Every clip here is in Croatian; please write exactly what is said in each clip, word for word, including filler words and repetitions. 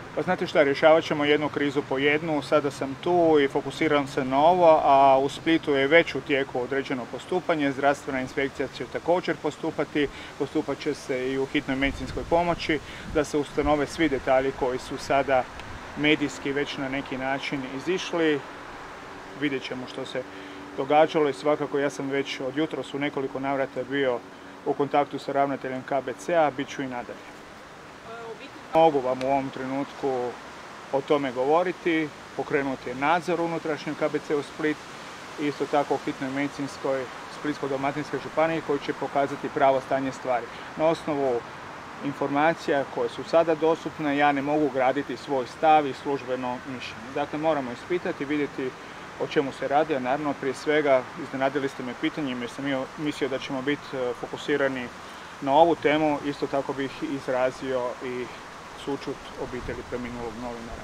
Pa znate šta, rješavat ćemo jednu krizu po jednu, sada sam tu i fokusiram se na ovo, a u Splitu je već u tijeku određeno postupanje, zdravstvena inspekcija će također postupati, postupat će se i u hitnoj medicinskoj pomoći, da se ustanove svi detalji koji su sada medijski već na neki način izišli. Vidjet ćemo što se događalo i svakako ja sam već od jutros u nekoliko navrata bio u kontaktu sa ravnateljem K B C-a, bit ću i nadalje. Mogu vam u ovom trenutku o tome govoriti, pokrenut je nadzor unutrašnjem K B C-u Split i isto tako u hitnoj medicinskoj Splitsko-dalmatinskoj županiji koji će pokazati pravo stanje stvari. Na osnovu informacija koje su sada dostupne ja ne mogu graditi svoj stav i službeno mišljenje. Dakle, moramo ispitati, vidjeti o čemu se radi, a naravno prije svega iznenadili ste me pitanjem jer sam mislio da ćemo biti fokusirani na ovu temu, isto tako bih izrazio i sućut obitelji preminulog novinara.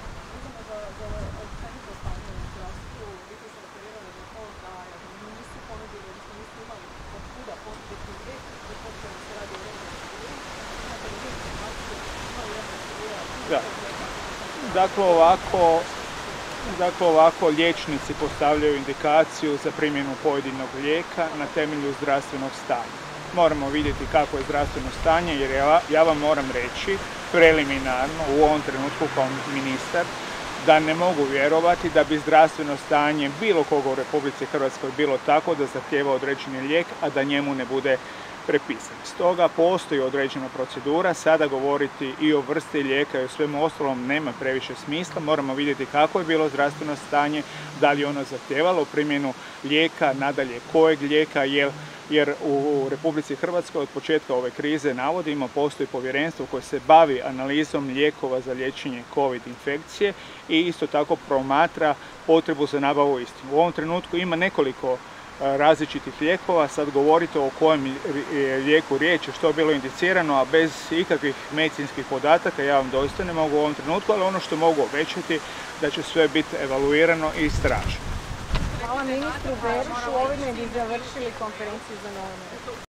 Da. Dakle ovako, dakle ovako liječnici postavljaju indikaciju za primjenu pojedinog lijeka na temelju zdravstvenog stanja. Moramo vidjeti kako je zdravstveno stanje jer ja, ja vam moram reći preliminarno u ovom trenutku kao ministar da ne mogu vjerovati da bi zdravstveno stanje bilo koga u Republici Hrvatskoj bilo tako da zahtijeva određeni lijek, a da njemu ne bude prepisan. Stoga postoji određena procedura, sada govoriti i o vrsti lijeka i o svemu ostalom nema previše smisla, moramo vidjeti kako je bilo zdravstveno stanje, da li je ono zahtijevalo primjenu lijeka, nadalje kojeg lijeka, jer, jer u Republici Hrvatskoj od početka ove krize navodimo postoji povjerenstvo koje se bavi analizom lijekova za liječenje COVID infekcije i isto tako promatra potrebu za nabavu istih. U ovom trenutku ima nekoliko različitih lijekova, sad govorite o kojem lijeku riječ je, što je bilo indicirano, a bez ikakvih medicinskih podataka ja vam doista ne mogu u ovom trenutku, ali ono što mogu obećati da će sve biti evaluirano i istraženo. Hvala ministru Berošu, ovime bi završili konferenciju za novinare.